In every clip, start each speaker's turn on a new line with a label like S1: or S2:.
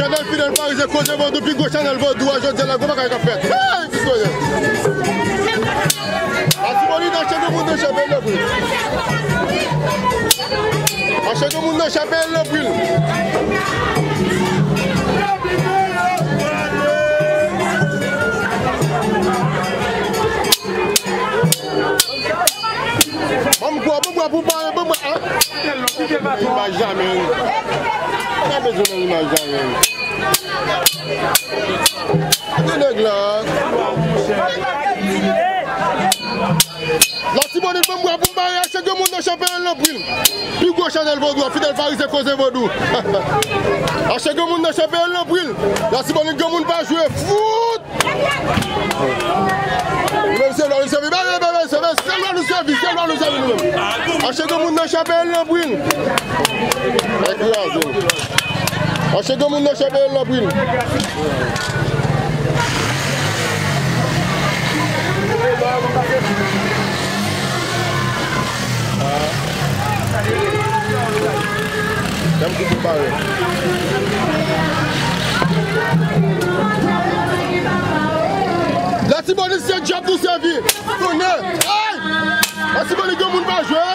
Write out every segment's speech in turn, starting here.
S1: Chanel fidèle Paris, c'est cause de Vodou, puis go Chanel Vodou, aujourd'hui, la gomme à faire. Hey, qui connaît? Asiboli dans chaque monde de chapelle le brûle. À chaque monde de chapelle le brûle. Pourquoi pour parler pour moi? Il m'a jamais. On a besoin de l'image jamais. La Simone pour moi pour marier chaque monde dans Chapelle le brûle. Puis go Chanel Vodou, fidèle Paris c'est cause Vodou. À chaque monde dans Chapelle le brûle. La Simone tout le monde va jouer foot. Même c'est là nous servir, c'est là nous servir, c'est là nous servir nous-mêmes. À chaque monde dans Chapelle le brûle. À chaque monde dans Chapelle le brûle. La Simone c'est un job pour servir. La Simone tout le monde va jouer.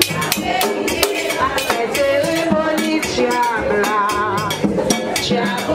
S2: Yeah.